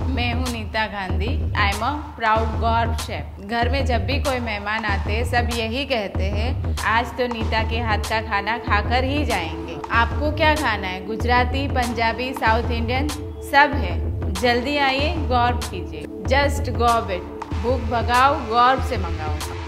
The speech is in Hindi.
मैं हूँ Neeta Gandhi. I am a proud गौर शेफ। घर में जब भी कोई मेहमान आते हैं सब यही कहते हैं आज तो नीता के हाथ का खाना खाकर ही जाएंगे। आपको क्या खाना है? गुजराती, पंजाबी, साउथ इंडियन सब है। जल्दी आइए, गौर कीजिए। Just go bit. भूख भगाओ, गौर से मंगाओ।